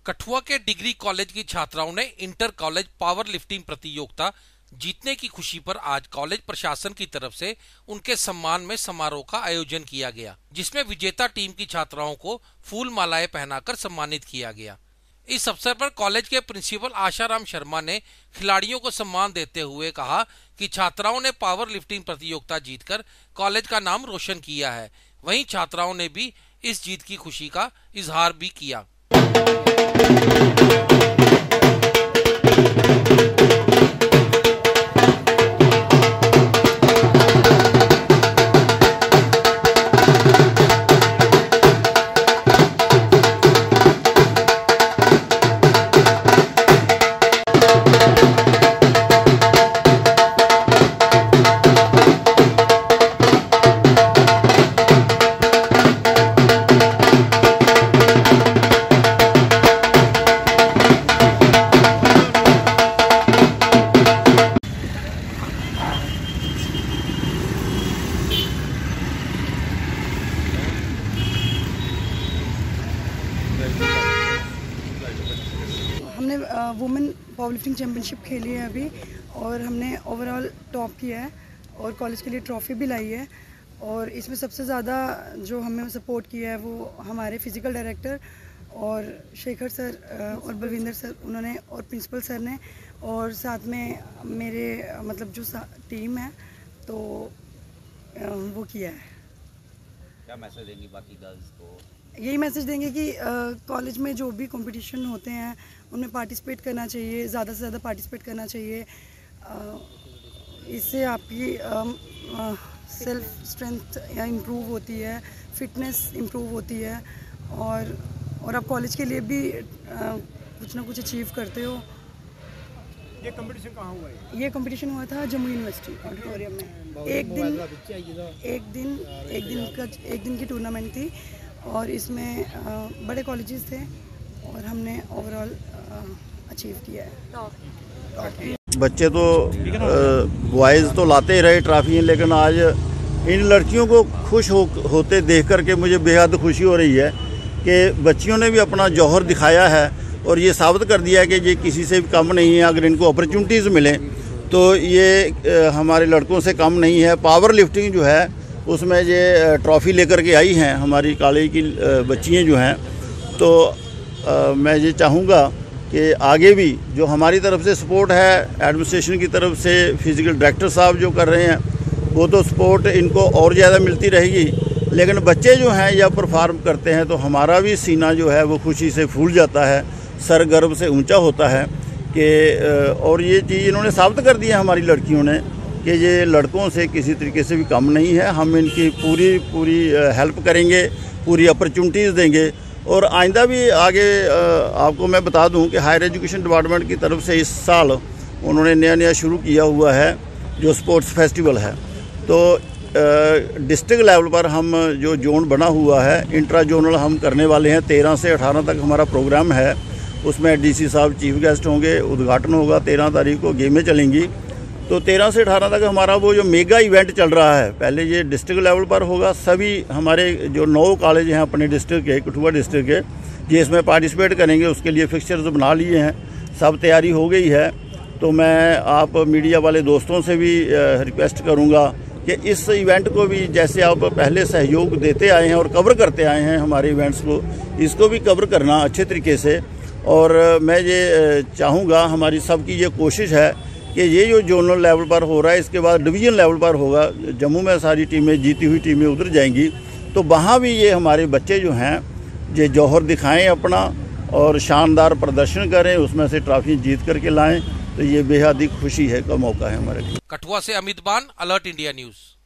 कठुआ के degree college की छात्राओं ने इंटर कॉलेज पावर लिफ्टिंग प्रतियोगिता जीतने की खुशी पर आज कॉलेज प्रशासन की तरफ से उनके सम्मान में समारोह का आयोजन किया गया, जिसमें विजेता टीम की छात्राओं को फूल मालाएं पहनाकर सम्मानित किया गया। इस अवसर पर कॉलेज के प्रिंसिपल आशाराम शर्मा ने खिलाड़ियों को सम्मान देते हुए कहा कि छात्राओं ने पावर लिफ्टिंग प्रतियोगिता जीतकर कॉलेज का नाम रोशन किया है। वहीं छात्राओं ने भी इस जीत की खुशी का इजहार भी किया। हमने वुमेन पावर लिफ्टिंग चैम्पियनशिप खेली है अभी, और हमने ओवरऑल टॉप किया है और कॉलेज के लिए ट्रॉफी भी लाई है। और इसमें सबसे ज़्यादा जो हमें सपोर्ट किया है वो हमारे फिज़िकल डायरेक्टर और शेखर सर और बलविंदर सर, उन्होंने, और प्रिंसिपल सर ने, और साथ में मेरे मतलब जो टीम है तो वो किया है। क्या मैसेज देंगी बाकी गर्ल्स को? यही मैसेज देंगे कि कॉलेज में जो भी कंपटीशन होते हैं उनमें पार्टिसिपेट करना चाहिए, ज़्यादा से ज़्यादा पार्टिसिपेट करना चाहिए। इससे आपकी सेल्फ स्ट्रेंथ या इम्प्रूव होती है, फिटनेस इम्प्रूव होती है, और आप कॉलेज के लिए भी कुछ ना कुछ अचीव करते हो। ये कंपटीशन कहाँ हुआ है? ये कंपटीशन हुआ था जम्मू यूनिवर्सिटी ऑडिटोरियम में। एक दिन की टूर्नामेंट थी और इसमें बड़े कॉलेजेस थे और हमने ओवरऑल अचीव किया है। बच्चे तो बॉयज़ तो लाते ही रहे ट्रॉफी, लेकिन आज इन लड़कियों को खुश होते देख करके मुझे बेहद खुशी हो रही है कि बच्चियों ने भी अपना जौहर दिखाया है और ये साबित कर दिया है कि ये किसी से भी कम नहीं है। अगर इनको अपॉर्चुनिटीज़ मिलें तो ये हमारे लड़कों से कम नहीं है। पावर लिफ्टिंग जो है उसमें ये ट्रॉफ़ी लेकर के आई हैं हमारी कॉलेज की बच्चियाँ जो हैं। तो मैं ये चाहूँगा कि आगे भी जो हमारी तरफ से सपोर्ट है, एडमिनिस्ट्रेशन की तरफ से फिज़िकल डायरेक्टर साहब जो कर रहे हैं, वो तो सपोर्ट इनको और ज़्यादा मिलती रहेगी। लेकिन बच्चे जो हैं या परफॉर्म करते हैं तो हमारा भी सीना जो है वो खुशी से फूल जाता है, सर गर्व से ऊंचा होता है कि और ये चीज़ इन्होंने साबित कर दिया हमारी लड़कियों ने कि ये लड़कों से किसी तरीके से भी कम नहीं है। हम इनकी पूरी हेल्प करेंगे, पूरी अपॉर्चुनिटीज़ देंगे। और आइंदा भी आगे आपको मैं बता दूं कि हायर एजुकेशन डिपार्टमेंट की तरफ से इस साल उन्होंने नया शुरू किया हुआ है जो स्पोर्ट्स फेस्टिवल है। तो डिस्ट्रिक्ट लेवल पर हम जो जोन बना हुआ है, इंट्रा जोनल हम करने वाले हैं। 13 से 18 तक हमारा प्रोग्राम है। उसमें डीसी साहब चीफ गेस्ट होंगे, उद्घाटन होगा, 13 तारीख को गेमें चलेंगी। तो 13 से 18 तक हमारा वो जो मेगा इवेंट चल रहा है, पहले ये डिस्ट्रिक्ट लेवल पर होगा। सभी हमारे जो 9 कॉलेज हैं अपने डिस्ट्रिक्ट के, कठुआ डिस्ट्रिक्ट के, ये इसमें पार्टिसिपेट करेंगे। उसके लिए फिक्सचर्स बना लिए हैं, सब तैयारी हो गई है। तो मैं आप मीडिया वाले दोस्तों से भी रिक्वेस्ट करूँगा कि इस इवेंट को भी, जैसे आप पहले सहयोग देते आए हैं और कवर करते आए हैं हमारे इवेंट्स को, इसको भी कवर करना अच्छे तरीके से। और मैं ये चाहूँगा, हमारी सबकी ये कोशिश है कि ये जो जोनल लेवल पर हो रहा है, इसके बाद डिवीज़न लेवल पर होगा। जम्मू में सारी टीमें, जीती हुई टीमें उधर जाएंगी, तो वहाँ भी ये हमारे बच्चे जो हैं ये जौहर दिखाएं अपना और शानदार प्रदर्शन करें, उसमें से ट्रॉफी जीत करके लाएं। तो ये बेहद ही खुशी है का मौका है हमारे लिए। कठुआ से अमित बान, अलर्ट इंडिया न्यूज़।